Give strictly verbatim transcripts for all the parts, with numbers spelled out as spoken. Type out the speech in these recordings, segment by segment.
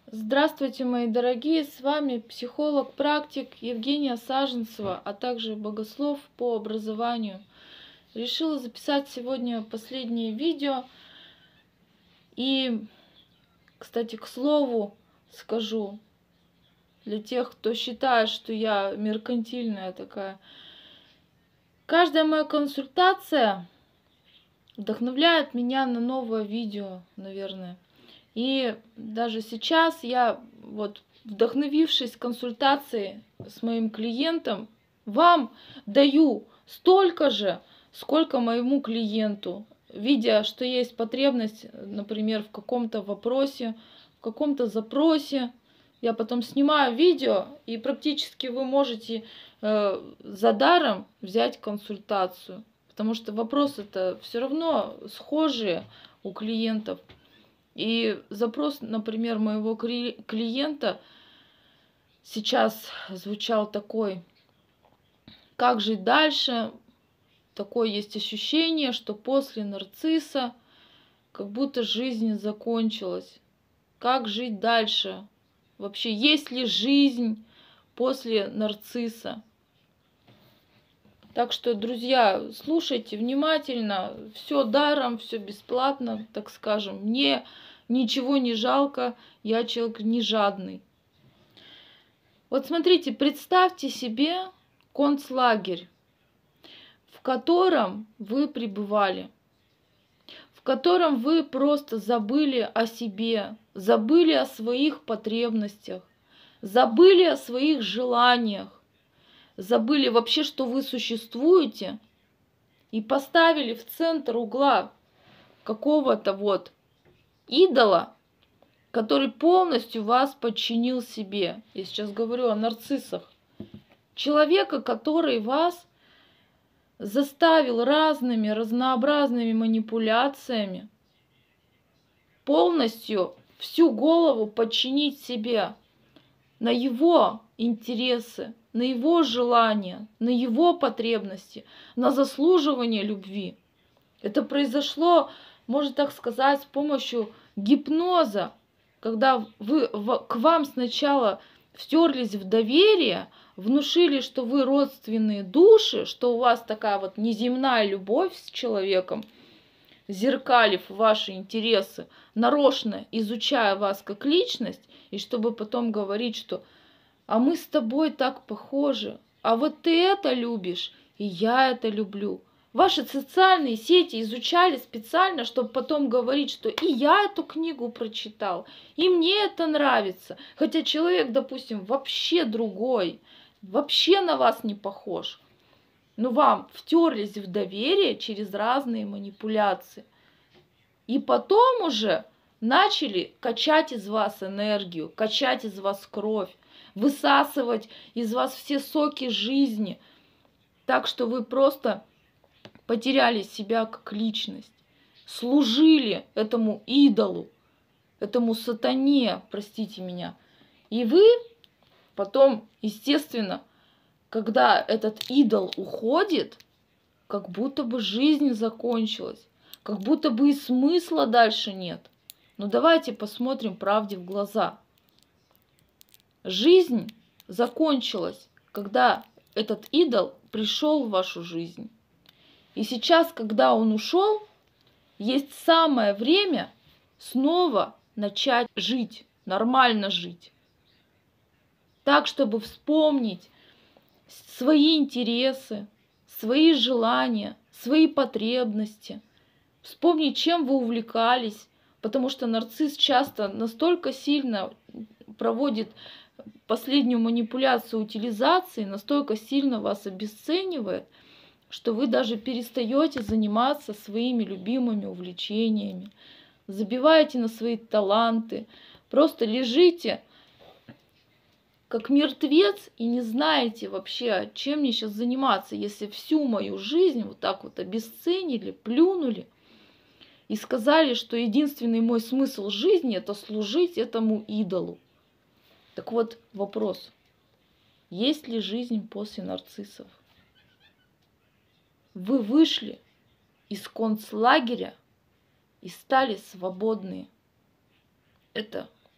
Здравствуйте, мои дорогие! С вами психолог-практик Евгения Саженцева, а также богослов по образованию. Решила записать сегодня последнее видео. И, кстати, к слову скажу, для тех, кто считает, что я меркантильная такая, каждая моя консультация вдохновляет меня на новое видео, наверное. И даже сейчас я, вот вдохновившись консультацией с моим клиентом, вам даю столько же, сколько моему клиенту, видя, что есть потребность, например, в каком-то вопросе, в каком-то запросе. Я потом снимаю видео, и практически вы можете э, за даром взять консультацию, потому что вопросы-то все равно схожие у клиентов. И запрос, например, моего клиента сейчас звучал такой: как жить дальше? Такое есть ощущение, что после нарцисса как будто жизнь закончилась. Как жить дальше? Вообще, есть ли жизнь после нарцисса? Так что, друзья, слушайте внимательно, все даром, все бесплатно, так скажем. Мне ничего не жалко, я человек не жадный. Вот смотрите, представьте себе концлагерь, в котором вы пребывали, в котором вы просто забыли о себе, забыли о своих потребностях, забыли о своих желаниях, забыли вообще, что вы существуете, и поставили в центр угла какого-то вот идола, который полностью вас подчинил себе. Я сейчас говорю о нарциссах. Человека, который вас заставил разными, разнообразными манипуляциями полностью всю голову подчинить себе на его интересы, на его желания, на его потребности, на заслуживание любви. Это произошло, можно так сказать, с помощью гипноза, когда вы, в, к вам сначала втерлись в доверие, внушили, что вы родственные души, что у вас такая вот неземная любовь с человеком, зеркалив ваши интересы, нарочно изучая вас как личность, и чтобы потом говорить, что «а мы с тобой так похожи, а вот ты это любишь, и я это люблю». Ваши социальные сети изучали специально, чтобы потом говорить, что и я эту книгу прочитал, и мне это нравится. Хотя человек, допустим, вообще другой, вообще на вас не похож. Но вам втерлись в доверие через разные манипуляции. И потом уже начали качать из вас энергию, качать из вас кровь, высасывать из вас все соки жизни. Так что вы просто потеряли себя как личность, служили этому идолу, этому сатане, простите меня. И вы потом, естественно, когда этот идол уходит, как будто бы жизнь закончилась, как будто бы и смысла дальше нет. Но давайте посмотрим правде в глаза. Жизнь закончилась, когда этот идол пришел в вашу жизнь. И сейчас, когда он ушел, есть самое время снова начать жить, нормально жить. Так, чтобы вспомнить свои интересы, свои желания, свои потребности, вспомнить, чем вы увлекались, потому что нарцисс часто настолько сильно проводит последнюю манипуляцию утилизации, настолько сильно вас обесценивает, что вы даже перестаете заниматься своими любимыми увлечениями, забиваете на свои таланты, просто лежите как мертвец и не знаете вообще, чем мне сейчас заниматься, если всю мою жизнь вот так вот обесценили, плюнули и сказали, что единственный мой смысл жизни — это служить этому идолу. Так вот вопрос: есть ли жизнь после нарциссов? Вы вышли из концлагеря и стали свободны. Это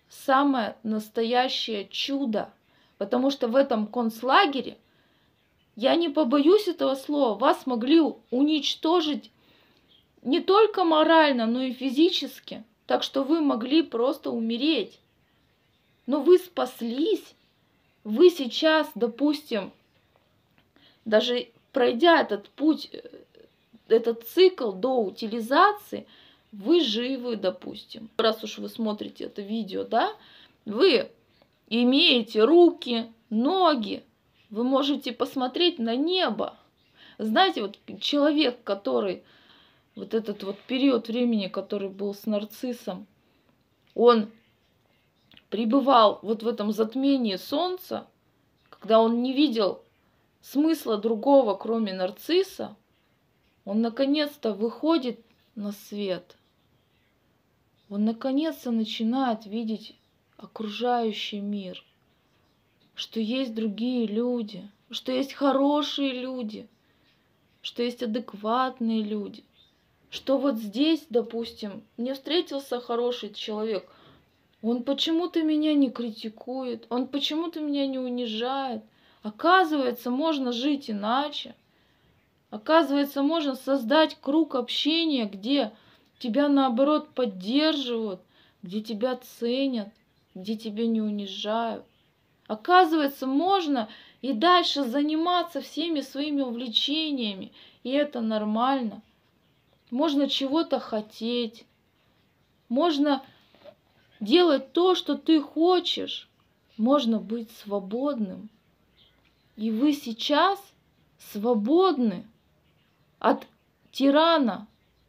самое настоящее чудо. Потому что в этом концлагере, я не побоюсь этого слова, вас могли уничтожить не только морально, но и физически. Так что вы могли просто умереть. Но вы спаслись. Вы сейчас, допустим, даже пройдя этот путь, этот цикл до утилизации, вы живы, допустим. Раз уж вы смотрите это видео, да, вы имеете руки, ноги, вы можете посмотреть на небо. Знаете, вот человек, который, вот этот вот период времени, который был с нарциссом, он пребывал вот в этом затмении солнца, когда он не видел смысла другого, кроме нарцисса, он наконец-то выходит на свет. Он наконец-то начинает видеть окружающий мир, что есть другие люди, что есть хорошие люди, что есть адекватные люди, что вот здесь, допустим, мне встретился хороший человек, он почему-то меня не критикует, он почему-то меня не унижает. Оказывается, можно жить иначе. Оказывается, можно создать круг общения, где тебя, наоборот, поддерживают, где тебя ценят, где тебя не унижают. Оказывается, можно и дальше заниматься всеми своими увлечениями, и это нормально. Можно чего-то хотеть, можно делать то, что ты хочешь, можно быть свободным. И вы сейчас свободны от тирана.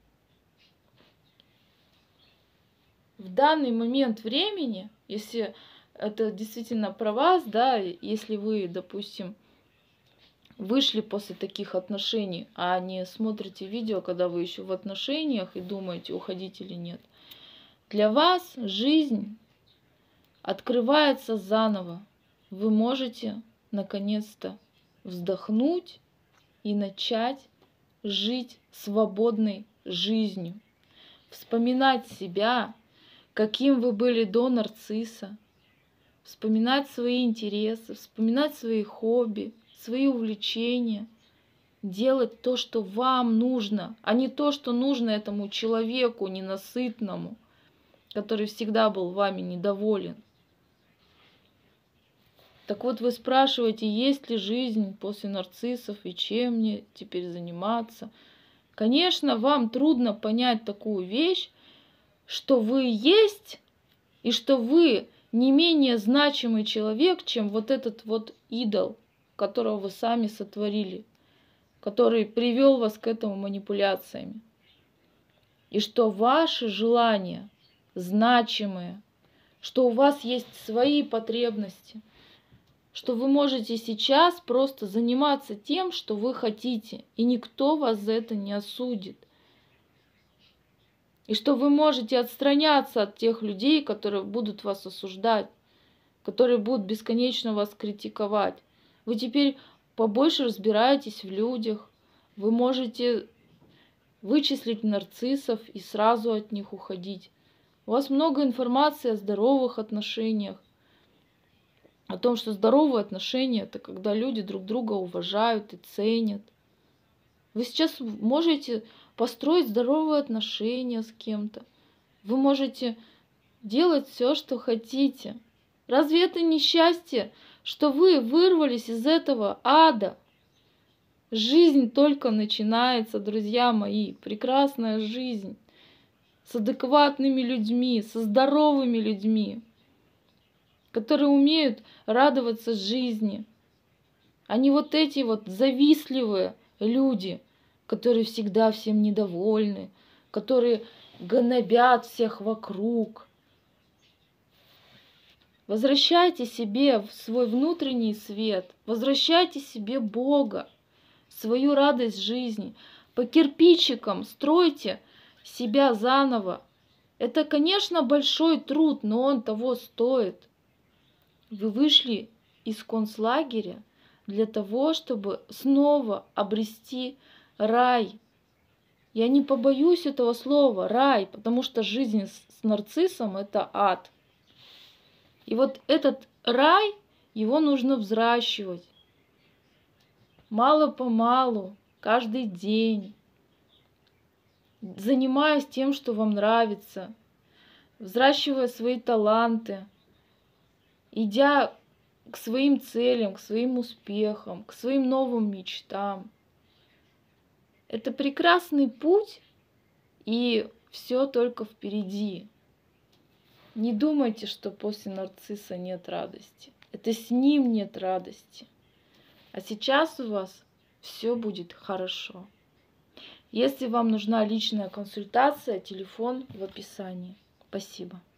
В данный момент времени, если это действительно про вас, да, если вы, допустим, вышли после таких отношений, а не смотрите видео, когда вы еще в отношениях и думаете, уходить или нет, для вас жизнь открывается заново. Вы можете наконец-то вздохнуть и начать жить свободной жизнью. Вспоминать себя, каким вы были до нарцисса. Вспоминать свои интересы, вспоминать свои хобби, свои увлечения. Делать то, что вам нужно, а не то, что нужно этому человеку ненасытному, который всегда был вами недоволен. Так вот, вы спрашиваете, есть ли жизнь после нарциссов и чем мне теперь заниматься. Конечно, вам трудно понять такую вещь, что вы есть и что вы не менее значимый человек, чем вот этот вот идол, которого вы сами сотворили, который привел вас к этому манипуляциями. И что ваши желания значимые, что у вас есть свои потребности, что вы можете сейчас просто заниматься тем, что вы хотите, и никто вас за это не осудит. И что вы можете отстраняться от тех людей, которые будут вас осуждать, которые будут бесконечно вас критиковать. Вы теперь побольше разбираетесь в людях, вы можете вычислить нарциссов и сразу от них уходить. У вас много информации о здоровых отношениях, о том, что здоровые отношения — это когда люди друг друга уважают и ценят. Вы сейчас можете построить здоровые отношения с кем-то. Вы можете делать все, что хотите. Разве это не счастье, что вы вырвались из этого ада? Жизнь только начинается, друзья мои. Прекрасная жизнь. С адекватными людьми, со здоровыми людьми, которые умеют радоваться жизни. А не вот эти вот завистливые люди, которые всегда всем недовольны, которые гнобят всех вокруг. Возвращайте себе свой внутренний свет, возвращайте себе Бога, свою радость жизни. По кирпичикам стройте себя заново. Это, конечно, большой труд, но он того стоит. Вы вышли из концлагеря для того, чтобы снова обрести рай. Я не побоюсь этого слова «рай», потому что жизнь с нарциссом — это ад. И вот этот рай, его нужно взращивать. Мало-помалу, каждый день. Занимаясь тем, что вам нравится. Взращивая свои таланты. Идя к своим целям, к своим успехам, к своим новым мечтам. Это прекрасный путь, и все только впереди. Не думайте, что после нарцисса нет радости. Это с ним нет радости. А сейчас у вас все будет хорошо. Если вам нужна личная консультация, телефон в описании. Спасибо.